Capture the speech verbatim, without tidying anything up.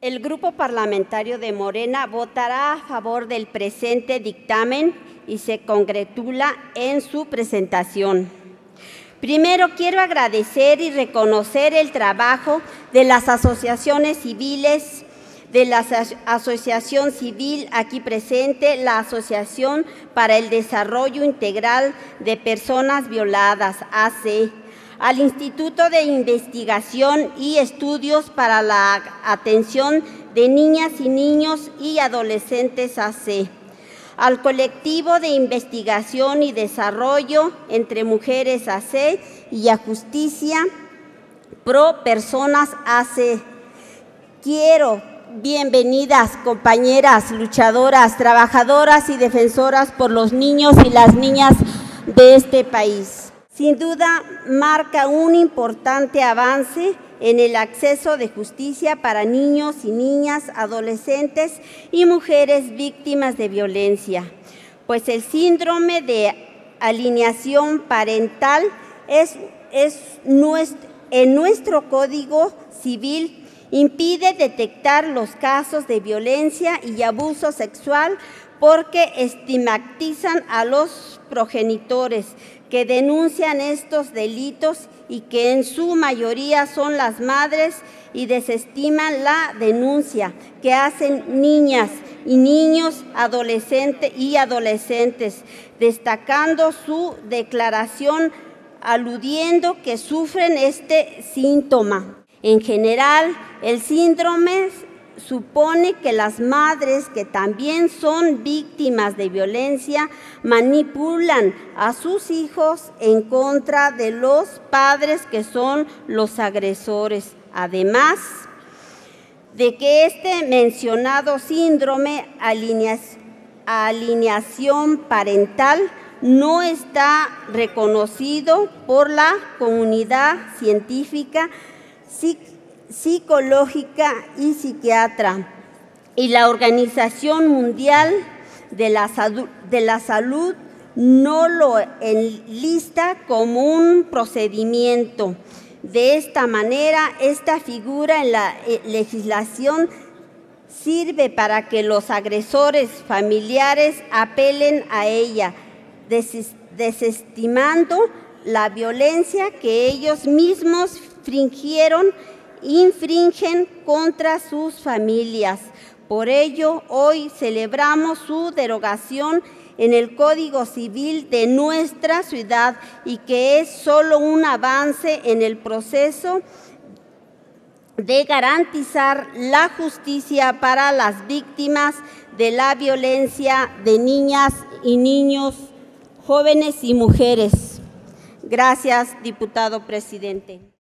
El Grupo Parlamentario de Morena votará a favor del presente dictamen y se congratula en su presentación. Primero, quiero agradecer y reconocer el trabajo de las asociaciones civiles, de la Asociación Civil aquí presente, la Asociación para el Desarrollo Integral de Personas Violadas, A C, al Instituto de Investigación y Estudios para la Atención de Niñas y Niños y Adolescentes, A C, al Colectivo de Investigación y Desarrollo entre Mujeres, A C, y a Justicia Pro Personas, A C. Quiero bienvenidas, compañeras, luchadoras, trabajadoras y defensoras por los niños y las niñas de este país. Sin duda, marca un importante avance en el acceso de justicia para niños y niñas, adolescentes y mujeres víctimas de violencia, pues el síndrome de alienación parental es, es nuestro, en nuestro Código Civil impide detectar los casos de violencia y abuso sexual porque estigmatizan a los progenitores que denuncian estos delitos y que en su mayoría son las madres y desestiman la denuncia que hacen niñas y niños adolescentes y adolescentes, destacando su declaración aludiendo que sufren este síntoma. En general, el síndrome supone que las madres, que también son víctimas de violencia, manipulan a sus hijos en contra de los padres que son los agresores. Además de que este mencionado síndrome alienación parental no está reconocido por la comunidad científica, psicológica y psiquiatra, y la Organización Mundial de la, de la Salud no lo enlista como un procedimiento. De esta manera, esta figura en la legislación sirve para que los agresores familiares apelen a ella, desestimando la violencia que ellos mismos fingieron infringen contra sus familias. Por ello, hoy celebramos su derogación en el Código Civil de nuestra ciudad y que es solo un avance en el proceso de garantizar la justicia para las víctimas de la violencia de niñas y niños, jóvenes y mujeres. Gracias, diputado presidente.